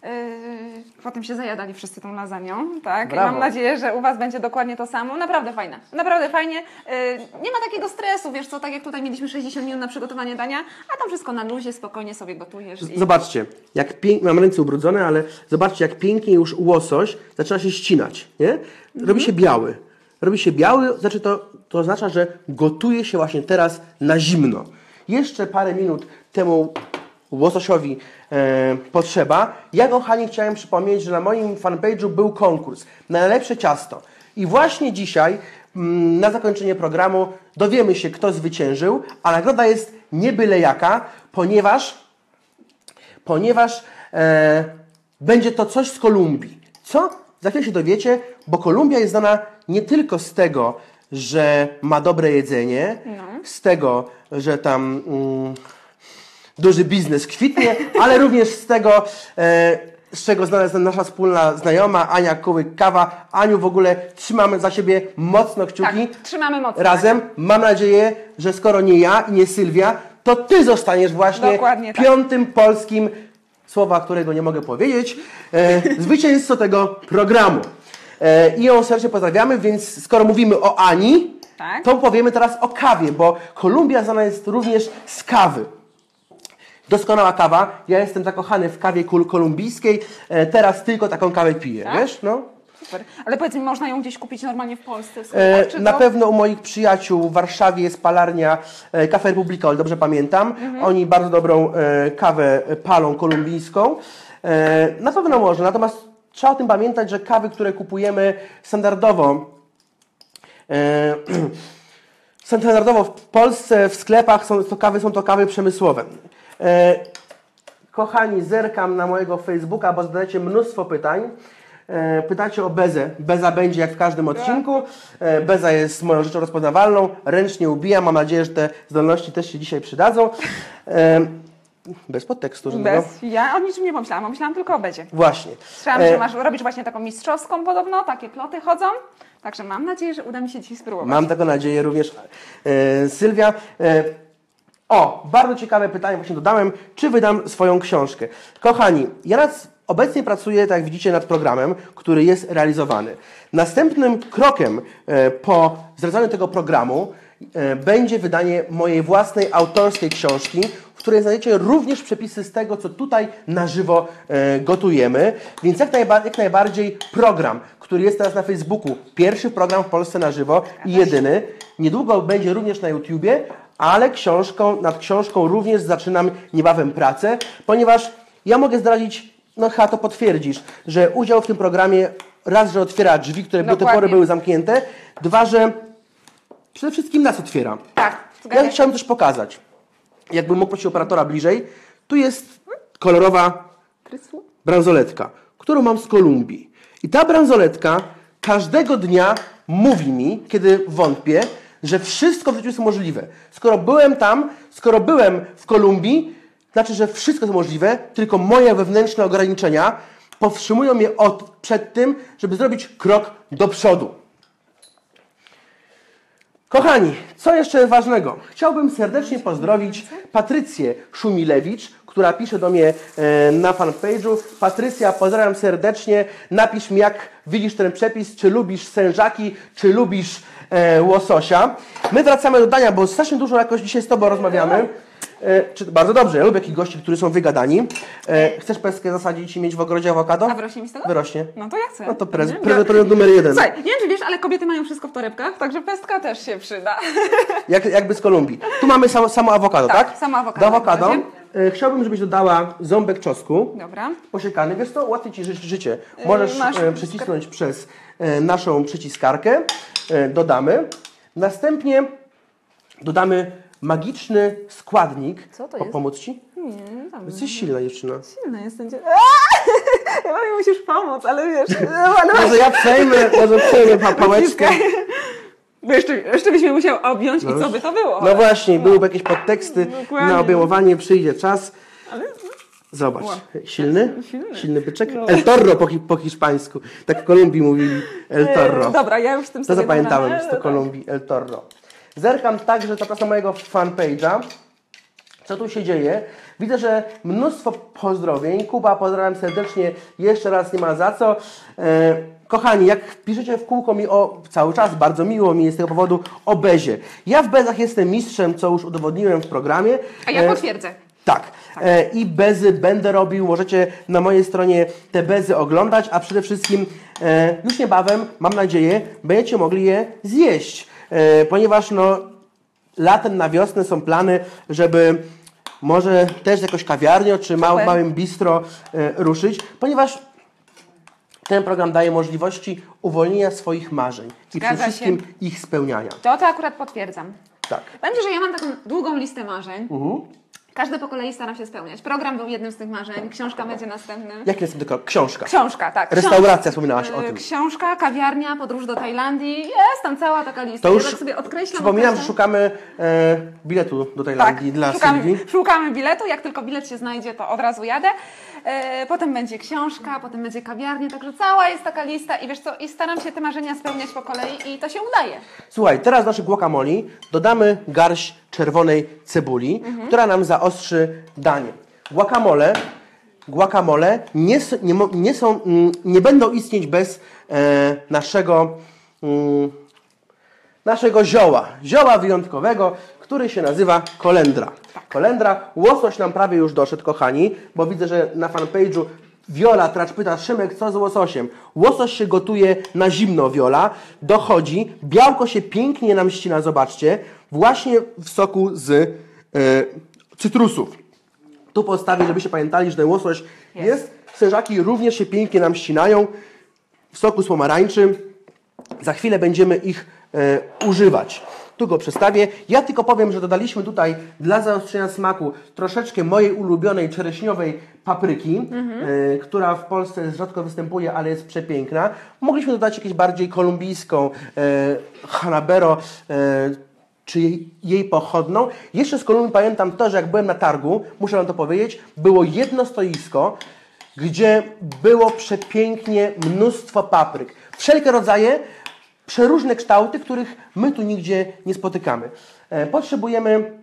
Yy, potem się zajadali wszyscy tą lasagną, tak? I Brawo. mam nadzieję, że u Was będzie dokładnie to samo. Naprawdę fajne, naprawdę fajnie. Yy, nie ma takiego stresu, wiesz co, tak jak tutaj mieliśmy sześćdziesiąt minut na przygotowanie dania, a tam wszystko na luzie, spokojnie sobie gotujesz. I... Zobaczcie, jak pięknie, mam ręce ubrudzone, ale zobaczcie, jak pięknie już łosoś zaczyna się ścinać, nie? Robi się biały. Robi się biały, znaczy to, to oznacza, że gotuje się właśnie teraz na zimno. Jeszcze parę minut temu łososiowi e, potrzeba. Ja, kochani, chciałem przypomnieć, że na moim fanpage'u był konkurs na najlepsze ciasto. I właśnie dzisiaj, mm, na zakończenie programu, dowiemy się, kto zwyciężył, a nagroda jest nie byle jaka, ponieważ, ponieważ e, będzie to coś z Kolumbii. Co? Za chwilę się dowiecie, bo Kolumbia jest znana nie tylko z tego, że ma dobre jedzenie, no. z tego, że tam mm, duży biznes kwitnie, ale również z tego, e, z czego znana jest nasza wspólna znajoma Ania Kołyk-Kawa. Aniu, w ogóle trzymamy za siebie mocno kciuki. Tak, trzymamy mocno. Razem. Mam nadzieję, że skoro nie ja i nie Sylwia, to Ty zostaniesz właśnie Dokładnie piątym tak. polskim, słowa którego nie mogę powiedzieć, e, zwycięzcą tego programu. E, I ją serdecznie pozdrawiamy, więc skoro mówimy o Ani, tak. to powiemy teraz o kawie, bo Kolumbia znana jest również z kawy. Doskonała kawa. Ja jestem zakochany w kawie kol kolumbijskiej. E, teraz tylko taką kawę piję, tak? Wiesz? No. Super. Ale powiedz mi, można ją gdzieś kupić normalnie w Polsce? W sklepach, czy na to... pewno u moich przyjaciół w Warszawie jest palarnia e, Cafe Republica, o ile dobrze pamiętam. Mhm. Oni bardzo dobrą e, kawę palą kolumbijską. E, na pewno można, natomiast trzeba o tym pamiętać, że kawy, które kupujemy standardowo, e, standardowo w Polsce w sklepach są to kawy, są to kawy przemysłowe. E, kochani, zerkam na mojego Facebooka, bo zadajecie mnóstwo pytań. E, pytacie o bezę. Beza będzie jak w każdym odcinku. E, beza jest moją rzeczą rozpoznawalną. Ręcznie ubijam. Mam nadzieję, że te zdolności też się dzisiaj przydadzą. E, bez podtekstu. Bez. Ja o niczym nie pomyślałam. Myślałam tylko o bezie. Właśnie. Słyszałam, e, że masz robić właśnie taką mistrzowską podobno. Takie ploty chodzą. Także mam nadzieję, że uda mi się dzisiaj spróbować. Mam taką nadzieję również. E, Sylwia. E, o, bardzo ciekawe pytanie właśnie dodałem. Czy wydam swoją książkę? Kochani, ja nad, obecnie pracuję, tak jak widzicie, nad programem, który jest realizowany. Następnym krokiem e, po zrealizowaniu tego programu e, będzie wydanie mojej własnej autorskiej książki, w której znajdziecie również przepisy z tego, co tutaj na żywo e, gotujemy. Więc jak, najba jak najbardziej program, który jest teraz na Facebooku, pierwszy program w Polsce na żywo i jedyny, niedługo będzie również na YouTubie, ale książką, nad książką również zaczynam niebawem pracę, ponieważ ja mogę zdradzić, no chyba to potwierdzisz, że udział w tym programie raz, że otwiera drzwi, które do tej pory były zamknięte, dwa, że przede wszystkim nas otwiera. Tak. Ja chciałem też pokazać, jakbym mógł prosić operatora bliżej, tu jest kolorowa bransoletka, którą mam z Kolumbii. I ta bransoletka każdego dnia mówi mi, kiedy wątpię, że wszystko w życiu jest możliwe. Skoro byłem tam, skoro byłem w Kolumbii, znaczy, że wszystko jest możliwe, tylko moje wewnętrzne ograniczenia powstrzymują mnie od, przed tym, żeby zrobić krok do przodu. Kochani, co jeszcze ważnego? Chciałbym serdecznie pozdrowić Patrycję Szumilewicz, która pisze do mnie e, na fanpage'u. Patrycja, pozdrawiam serdecznie. Napisz mi, jak widzisz ten przepis, czy lubisz sężaki, czy lubisz e, łososia. My wracamy do dania, bo strasznie dużo jakoś dzisiaj z Tobą rozmawiamy. E, czy, bardzo dobrze, ja lubię takich gości, którzy są wygadani. E, chcesz peskę zasadzić i mieć w ogrodzie awokado? A wyrośnie mi z tego? Wyrośnie. No to ja chcę. No to prezent, prezent numer jeden. Słuchaj, nie wiem, czy wiesz, ale kobiety mają wszystko w torebkach, także pestka też się przyda. Jak, jakby z Kolumbii. Tu mamy samo, samo awokado, tak? Tak, samo awokado. Do awokado e, chciałbym, żebyś dodała ząbek czosnku. Dobra. Posiekany. Wiesz co, ułatwi Ci ży życie. Możesz e, przycisnąć przez e, naszą przyciskarkę. E, dodamy. Następnie dodamy magiczny składnik. Co to po, jest? Pomóc Ci? Nie, tam. Jesteś silna dziewczyna. Silna jestem. Chyba mi musisz pomóc, ale wiesz. Może ja przejmę, może przejmę pa pałeczkę. Bo jeszcze, jeszcze byś mnie musiał objąć no, i co by to było? No właśnie, no. Byłyby jakieś podteksty. Dokładnie. Na obejmowanie przyjdzie czas. Ale... Zobacz. Wow. Silny? Silny? Silny byczek? No. El Torro po, hi po hiszpańsku. Tak w Kolumbii mówili El Torro. Dobra, ja już z tym to sobie zapamiętałem z to Kolumbii El Torro. Zerkam także, zapraszam mojego fanpage'a. Co tu się dzieje? Widzę, że mnóstwo pozdrowień. Kuba, pozdrawiam serdecznie. Jeszcze raz nie ma za co. E, kochani, jak piszecie w kółko mi o cały czas, bardzo miło mi jest z tego powodu o bezie. Ja w bezach jestem mistrzem, co już udowodniłem w programie. A ja potwierdzę. E, tak. tak. E, I bezy będę robił. Możecie na mojej stronie te bezy oglądać, a przede wszystkim e, już niebawem, mam nadzieję, będziecie mogli je zjeść. E, ponieważ no latem na wiosnę są plany, żeby może też z jakąś kawiarnią czy mał, małym bistro e, ruszyć, ponieważ ten program daje możliwości uwolnienia swoich marzeń i przede wszystkim się. ich spełniania. To to akurat potwierdzam. Tak. Będzie, że ja mam taką długą listę marzeń. Mhm. Każde po kolei staram się spełniać. Program był jednym z tych marzeń, książka będzie następnym. Jakie jest tylko książka? Książka, tak. Restauracja, wspominałaś o tym. Książka, kawiarnia, podróż do Tajlandii. Jest tam cała taka lista. To już ja tak sobie odkreślam. Przypominam, określam. że szukamy e, biletu do Tajlandii tak, dla szukamy, Sylwii. Szukamy biletu. Jak tylko bilet się znajdzie, to od razu jadę. E, potem będzie książka, potem będzie kawiarnia. Także cała jest taka lista i wiesz co, i staram się te marzenia spełniać po kolei i to się udaje. Słuchaj, teraz do naszych guacamole dodamy garść czerwonej cebuli, mhm. która nam zaostrzy danie. Guacamole, guacamole nie, nie, nie, są, nie będą istnieć bez e, naszego, mm, naszego zioła. Zioła wyjątkowego, który się nazywa kolendra. Kolendra, łosoś nam prawie już doszedł, kochani, bo widzę, że na fanpage'u Wiola Tracz pyta, Szymek, co z łososiem? Łosoś się gotuje na zimno, Wiola. Dochodzi, białko się pięknie nam ścina, zobaczcie, właśnie w soku z e, cytrusów. Tu postawię, żebyście pamiętali, że ten łosoś jest. jest. Serżaki również się pięknie nam ścinają w soku z pomarańczy. Za chwilę będziemy ich e, używać. Tu go przestawię. Ja tylko powiem, że dodaliśmy tutaj dla zaostrzenia smaku troszeczkę mojej ulubionej czereśniowej papryki, mhm. y, która w Polsce rzadko występuje, ale jest przepiękna. Mogliśmy dodać jakieś bardziej kolumbijską y, hanabero, y, czy jej, jej pochodną. Jeszcze z Kolumbii pamiętam to, że jak byłem na targu, muszę wam to powiedzieć, było jedno stoisko, gdzie było przepięknie mnóstwo papryk. Wszelkie rodzaje, przeróżne kształty, których my tu nigdzie nie spotykamy. E, potrzebujemy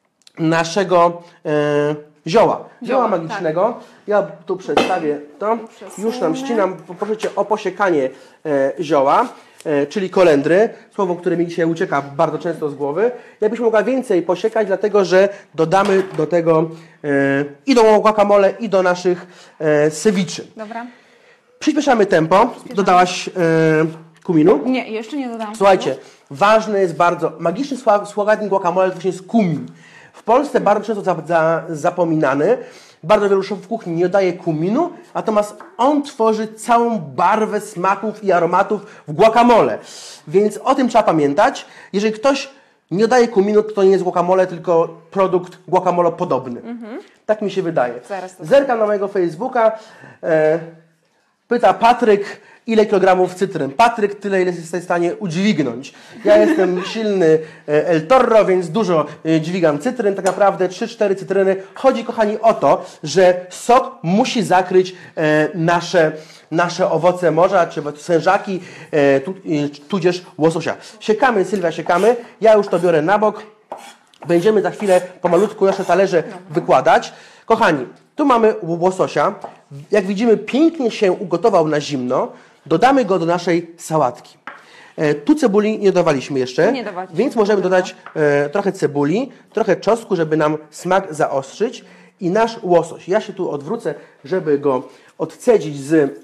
naszego e, zioła. Zioła, zioła magicznego. Tak. Ja tu przedstawię to. Przesunę. Już nam ścinam. Poproszę Cię o posiekanie e, zioła, e, czyli kolendry. Słowo, które mi dzisiaj ucieka bardzo często z głowy. Ja byś mogła więcej posiekać, dlatego że dodamy do tego e, i do guacamole, i do naszych e, sewiczy. Dobra. Przyspieszamy tempo. Przyspieszamy. Dodałaś... E, kuminu? Nie, jeszcze nie dodałam. Słuchajcie, ważny jest bardzo, magiczny słowetnik guacamole to właśnie jest kumin. W Polsce bardzo często za, za, zapominany, bardzo wielu szefów kuchni nie dodaje kuminu, natomiast on tworzy całą barwę smaków i aromatów w guacamole. Więc o tym trzeba pamiętać. Jeżeli ktoś nie dodaje kuminu, to nie jest guacamole, tylko produkt guacamole podobny. Mhm. Tak mi się wydaje. Zerkam na mojego Facebooka, e, pyta Patryk, ile kilogramów cytryn. Patryk tyle, ile jesteś w stanie udźwignąć. Ja jestem silny El Toro, więc dużo dźwigam cytryn. Tak naprawdę trzy cztery cytryny. Chodzi, kochani, o to, że sok musi zakryć e, nasze, nasze owoce morza, czy sężaki, e, tu, e, tudzież łososia. Siekamy, Sylwia, siekamy. Ja już to biorę na bok. Będziemy za chwilę pomalutku nasze talerze wykładać. Kochani, tu mamy łososia. Jak widzimy, pięknie się ugotował na zimno. Dodamy go do naszej sałatki. E, tu cebuli nie dodawaliśmy jeszcze, nie więc możemy dodać e, trochę cebuli, trochę czosnku, żeby nam smak zaostrzyć i nasz łosoś. Ja się tu odwrócę, żeby go odcedzić z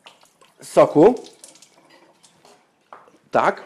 soku. Tak.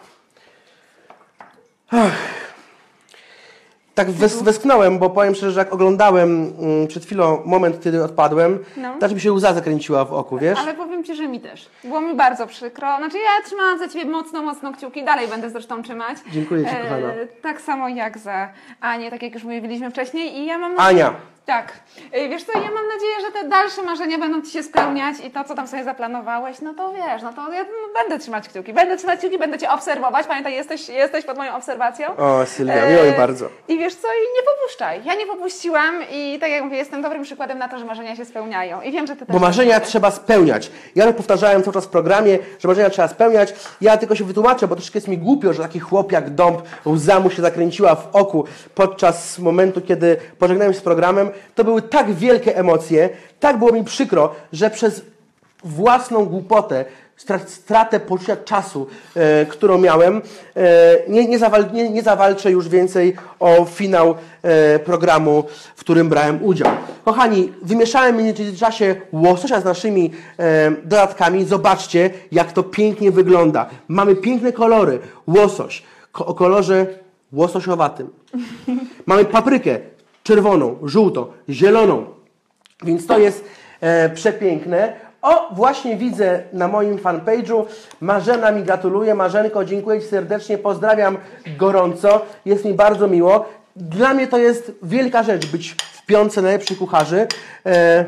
Ach. Tak wes westchnąłem, bo powiem szczerze, że jak oglądałem mm, przed chwilą moment, kiedy odpadłem, no. to aż mi się łza zakręciła w oku, wiesz? Ale powiem Ci, że mi też. Było mi bardzo przykro. Znaczy ja trzymałam za Ciebie mocno, mocno kciuki. Dalej będę zresztą trzymać. Dziękuję Ci, kochana. E, tak samo jak za Anię, tak jak już mówiliśmy wcześniej. I ja mam Ania. Tak. Wiesz co, ja mam nadzieję, że te dalsze marzenia będą Ci się spełniać i to, co tam sobie zaplanowałeś, no to wiesz, no to ja no, będę trzymać kciuki. Będę trzymać kciuki, będę Cię obserwować. Pamiętaj, jesteś, jesteś pod moją obserwacją. O, Sylwia, miło mi bardzo. I wiesz co, i nie popuszczaj. Ja nie popuściłam i tak jak mówię, jestem dobrym przykładem na to, że marzenia się spełniają. I wiem, że Ty też. Bo marzenia trzeba spełniać. Ja to powtarzałem cały czas w programie, że marzenia trzeba spełniać. Ja tylko się wytłumaczę, bo troszkę jest mi głupio, że taki chłop jak Dąb, łza mu się zakręciła w oku podczas momentu, kiedy pożegnałem się z programem. To były tak wielkie emocje, tak było mi przykro, że przez własną głupotę, stratę poczucia czasu, e, którą miałem, e, nie, nie, zawal, nie, nie zawalczę już więcej o finał e, programu, w którym brałem udział. Kochani, wymieszałem w międzyczasie łososia z naszymi e, dodatkami. Zobaczcie, jak to pięknie wygląda. Mamy piękne kolory. Łosoś ko o kolorze łososiowatym. Mamy paprykę czerwoną, żółtą, zieloną. Więc to jest e, przepiękne. O, właśnie widzę na moim fanpage'u. Marzena mi gratuluje. Marzenko, dziękuję Ci serdecznie. Pozdrawiam gorąco. Jest mi bardzo miło. Dla mnie to jest wielka rzecz być w piątce najlepszych kucharzy. E,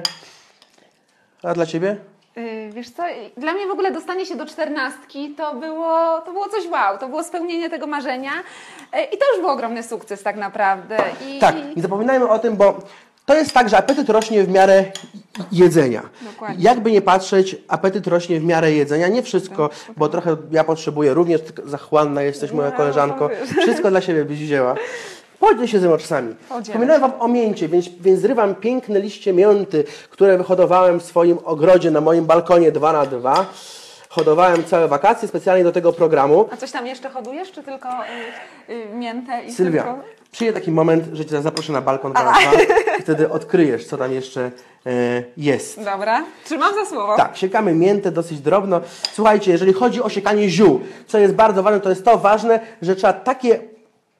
a dla Ciebie? Wiesz co, dla mnie w ogóle dostanie się do czternastki to było, to było coś wow, to było spełnienie tego marzenia i to już był ogromny sukces tak naprawdę. I, tak, i... nie zapominajmy o tym, bo to jest tak, że apetyt rośnie w miarę jedzenia. Dokładnie. Jakby nie patrzeć, apetyt rośnie w miarę jedzenia. Nie wszystko, tak, bo trochę ja potrzebuję również, zachłanna jesteś moja no, koleżanko. Wszystko dla siebie byś wzięła. Podziel się ze mną czasami. Wspominałem Wam o mięcie, więc, więc zrywam piękne liście mięty, które wyhodowałem w swoim ogrodzie na moim balkonie dwa na dwa. Hodowałem całe wakacje specjalnie do tego programu. A coś tam jeszcze hodujesz, czy tylko y, y, miętę i Sylwia, tylko... przyjdzie taki moment, że Cię zaproszę na balkon dwa na dwa i wtedy odkryjesz, co tam jeszcze y, jest. Dobra, trzymam za słowo. Tak, siekamy miętę dosyć drobno. Słuchajcie, jeżeli chodzi o siekanie ziół, co jest bardzo ważne, to jest to ważne, że trzeba takie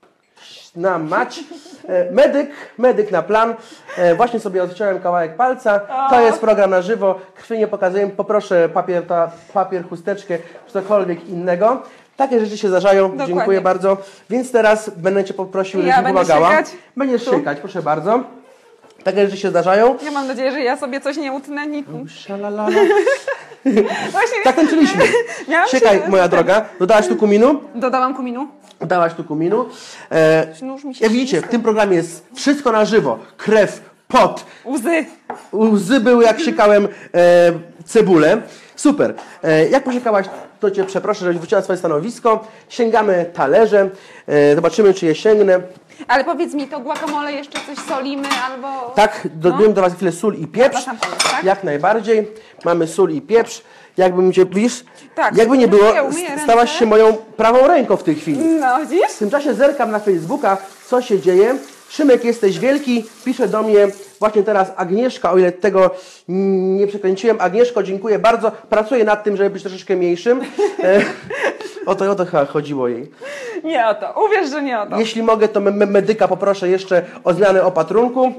na mać. Medyk, medyk na plan. Właśnie sobie odciąłem kawałek palca. To jest program na żywo. Krwi nie pokazuję. Poproszę papier, ta, papier, chusteczkę, czy cokolwiek innego. Takie rzeczy się zdarzają. Dokładnie. Dziękuję bardzo. Więc teraz będę Cię poprosił, żebyś mi pomagała. Siekać. Będziesz tu. siekać, proszę bardzo. Takie rzeczy się zdarzają. Ja mam nadzieję, że ja sobie coś nie utnę. Szalalala. Właśnie. Tak kończyliśmy. Siekaj, się... moja droga. Dodałaś tu kuminu? Dodałam kuminu. Dodałaś tu kuminu. E, jak widzicie, w tym programie jest wszystko na żywo. Krew, pot. Łzy. Łzy były, jak siekałem e, cebulę. Super. E, jak posiekałaś, to Cię przeproszę, żebyś wróciła swoje stanowisko. Sięgamy talerze. E, zobaczymy, czy je sięgnę. Ale powiedz mi, to guacamole jeszcze coś solimy albo... Tak, dodałem no. do Was chwilę sól i pieprz. Pomysł, tak? Jak najbardziej. Mamy sól i pieprz. Jakby mi cię, widzisz, tak, jakby nie było, stałaś się moją prawą ręką w tej chwili. No, widzisz? W tym czasie zerkam na Facebooka, co się dzieje. Szymek, jesteś wielki. Pisze do mnie właśnie teraz Agnieszka, o ile tego nie przekręciłem. Agnieszko, dziękuję bardzo. Pracuję nad tym, żeby być troszeczkę mniejszym. O to, o to chyba chodziło jej. Nie o to. Uwierz, że nie o to. Jeśli mogę, to me medyka poproszę jeszcze o zmianę opatrunku.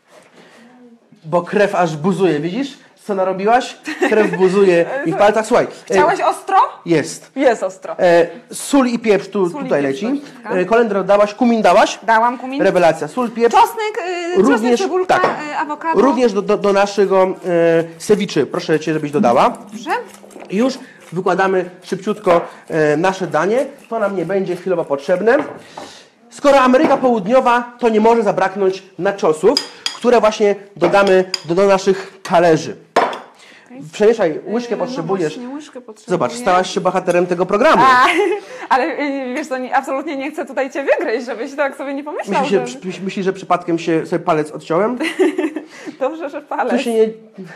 Bo krew aż buzuje, widzisz? Co narobiłaś? Krew buzuje mi w palcach. Słuchaj. Chciałeś ostro? Jest. Jest ostro. E, sól i pieprz tu, sól tutaj pieprz, leci. E, kolendrę dałaś, kumin dałaś? Dałam kumin. Rewelacja. Sól, pieprz. Czosnek, yy, również, czosnek, cebulka, tak, yy, awokado. Również do, do, do naszego e, sewiczy. Proszę Cię, żebyś dodała. Dobrze. I już wykładamy szybciutko e, nasze danie. To nam nie będzie chwilowo potrzebne. Skoro Ameryka Południowa, to nie może zabraknąć naczosów, które właśnie dodamy do, do naszych talerzy. Przemieszaj, łyżkę no potrzebujesz. Właśnie, łyżkę potrzebuję. Zobacz, stałaś się bohaterem tego programu. A, ale wiesz co, nie, absolutnie nie chcę tutaj Cię wygryźć, żebyś tak sobie nie pomyślał. Myślisz, że... że, myśli, że przypadkiem się sobie palec odciąłem? Dobrze, że palec. Tu się nie...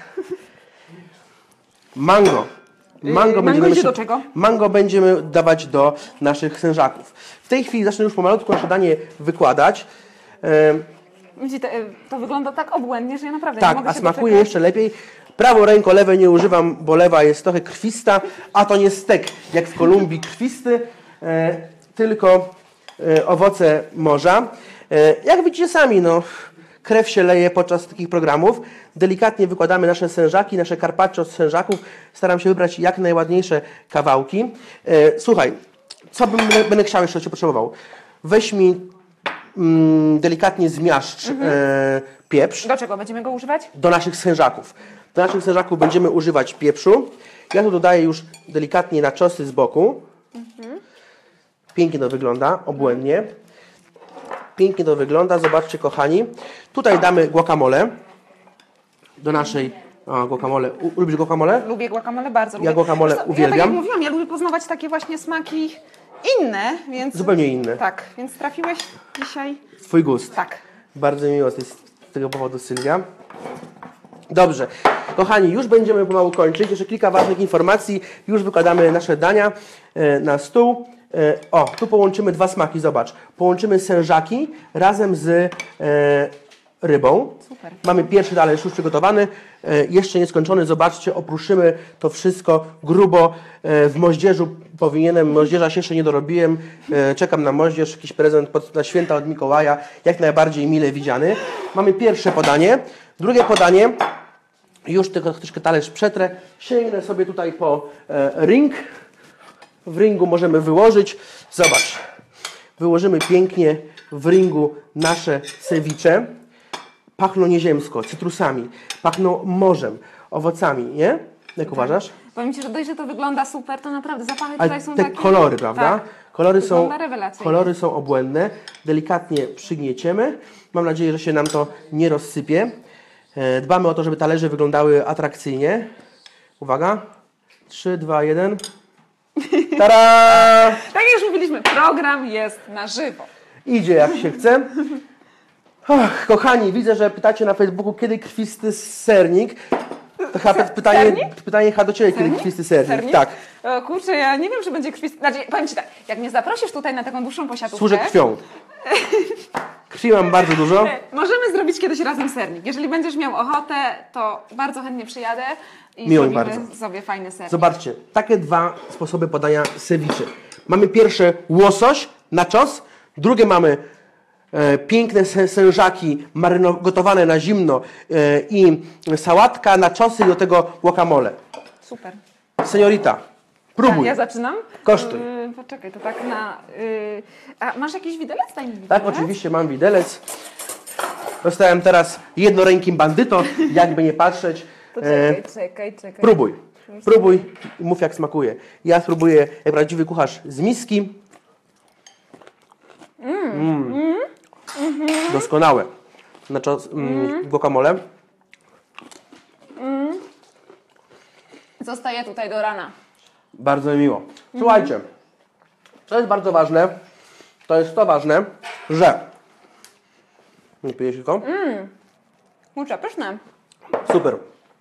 Mango. Mango, yy, będziemy mango idzie się... do czego? Mango będziemy dawać do naszych sężaków. W tej chwili zacznę już pomalutku nasze danie wykładać. Widzi, to, to wygląda tak obłędnie, że ja naprawdę tak, nie mogę a się smakuje doczekać. jeszcze lepiej. Prawą ręką, lewej nie używam, bo lewa jest trochę krwista, a to nie stek, jak w Kolumbii krwisty, e, tylko e, owoce morza. E, jak widzicie sami, no, krew się leje podczas takich programów. Delikatnie wykładamy nasze sężaki, nasze carpaccio z sężaków. Staram się wybrać jak najładniejsze kawałki. E, słuchaj, co bym, będę chciał jeszcze, Cię potrzebował? Weź mi mm, delikatnie zmiażdż Mhm. e, pieprz Do czego będziemy go używać? do naszych sężaków. Do naszych sężaków będziemy używać pieprzu. Ja tu dodaję już delikatnie naczosy z boku. Mhm. Pięknie to wygląda, obłędnie. Pięknie to wygląda, zobaczcie kochani. Tutaj damy guacamole do naszej o, guacamole. U, lubisz guacamole? Lubię guacamole bardzo. Lubię. guacamole Wiesz co, uwielbiam. Ja tak jak mówiłam, ja lubię poznawać takie właśnie smaki inne, więc... Zupełnie inne. Tak, więc trafiłeś dzisiaj... Twój gust. Tak. Bardzo mi miło z, tej, z tego powodu, Sylwia. Dobrze. Kochani, już będziemy pomału kończyć. Jeszcze kilka ważnych informacji. Już wykładamy nasze dania e, na stół. E, o, tu połączymy dwa smaki, zobacz. Połączymy sężaki razem z e, rybą. Super. Mamy pierwszy talerz już przygotowany, e, jeszcze nieskończony. Zobaczcie, opruszymy to wszystko grubo e, w moździerzu. Powinienem, moździerza się jeszcze nie dorobiłem. E, czekam na moździerz, jakiś prezent pod, na święta od Mikołaja, jak najbardziej mile widziany. Mamy pierwsze podanie. Drugie podanie, już tylko troszkę talerz przetrę. Sięgnę sobie tutaj po e, ring. W ringu możemy wyłożyć. Zobacz, wyłożymy pięknie w ringu nasze ceviche. Pachną nieziemsko, cytrusami, pachną morzem, owocami, nie? Jak uważasz? Powiem Ci, że dość, że to wygląda super, to naprawdę zapachy Ale tutaj są te takie... kolory, prawda? Tak. Kolory są, Wygląda rewelacyjnie. kolory są obłędne. Delikatnie przygnieciemy. Mam nadzieję, że się nam to nie rozsypie. E, dbamy o to, żeby talerze wyglądały atrakcyjnie. Uwaga. trzy, dwa, jeden. Tada! Tak jak już mówiliśmy, program jest na żywo. Idzie jak się chce. Och, kochani, widzę, że pytacie na Facebooku, kiedy krwisty sernik. To chyba pytanie, sernik? pytanie chyba do Ciebie, kiedy Sernik? krwisty sernik. Sernik? Tak. O, kurczę, ja nie wiem, czy będzie krwisty... Znaczy, powiem Ci tak, jak mnie zaprosisz tutaj na taką dłuższą posiadówkę... Służę krwią. Krwi mam bardzo dużo. Możemy zrobić kiedyś razem sernik. Jeżeli będziesz miał ochotę, to bardzo chętnie przyjadę i Miło mi zrobimy bardzo. sobie fajny sernik. Zobaczcie, takie dwa sposoby podania ceviche. Mamy pierwsze łosoś, nachos. Drugie mamy e, piękne sę- sężaki maryno- gotowane na zimno e, i sałatka, nachosy i do tego guacamole. Super. Seniorita, próbuj. Ja, ja zaczynam? Kosztuj. Yy, poczekaj, to tak na... Yy... A masz jakiś widelec? Daj mi widelec. Tak, oczywiście mam widelec. Dostałem teraz jednorękim bandyto, jakby nie patrzeć. To E, czekaj, czekaj, czekaj. Próbuj, próbuj i mów jak smakuje. Ja spróbuję jak prawdziwy kucharz z miski. Mm. Doskonałe. Znaczy, mm, guacamole. Zostaję tutaj do rana. Bardzo mi miło. Słuchajcie, co jest bardzo ważne, to jest to ważne, że... Nie pijesz tylko? Kurczę, pyszne. Super.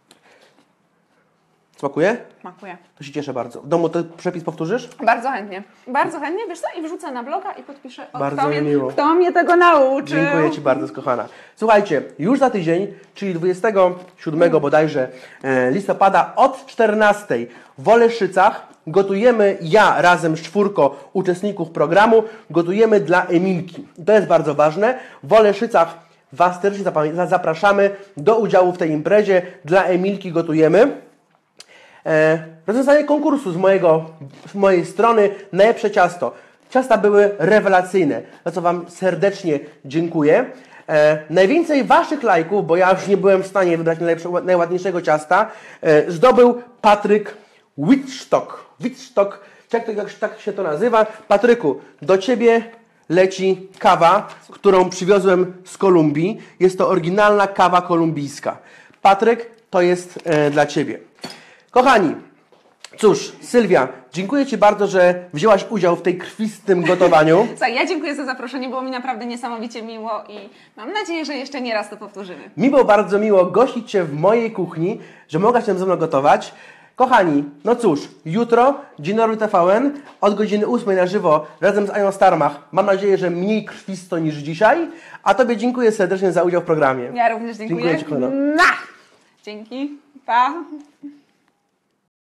Smakuje? Smakuje. To się cieszę bardzo. W domu ten przepis powtórzysz? Bardzo chętnie. Bardzo chętnie, wiesz co? I wrzucę na bloga i podpiszę, o, Bardzo kto, mi mnie, miło. kto mnie tego nauczył. Dziękuję Ci bardzo, skochana. Słuchajcie, już za tydzień, czyli dwudziestego siódmego bodajże e, listopada od czternastej w Oleszycach gotujemy, ja razem z czwórką uczestników programu, gotujemy dla Emilki. To jest bardzo ważne. W Oleszycach Was serdecznie zapamię- zapraszamy do udziału w tej imprezie. Dla Emilki gotujemy. E, rozwiązanie konkursu z, mojego, z mojej strony, najlepsze ciasto. Ciasta były rewelacyjne, za co Wam serdecznie dziękuję. E, najwięcej Waszych lajków, bo ja już nie byłem w stanie wybrać najlepsze, najładniejszego ciasta, e, zdobył Patryk Wittstock. Wittstock, jak, to, jak tak się to nazywa. Patryku, do Ciebie leci kawa, którą przywiozłem z Kolumbii. Jest to oryginalna kawa kolumbijska. Patryk, to jest e, dla Ciebie. Kochani, cóż, Sylwia, dziękuję Ci bardzo, że wzięłaś udział w tej krwistym gotowaniu. Słuchaj, ja dziękuję za zaproszenie, było mi naprawdę niesamowicie miło i mam nadzieję, że jeszcze nie raz to powtórzymy. Mi było bardzo miło gościć Cię w mojej kuchni, że mogłaś się ze mną gotować. Kochani, no cóż, jutro Dzień Dobry T V N od godziny ósmej na żywo razem z Anią Starmach. Mam nadzieję, że mniej krwisto niż dzisiaj, a Tobie dziękuję serdecznie za udział w programie. Ja również dziękuję. Dziękuję Ci, kochana. Mua! Dzięki. Pa.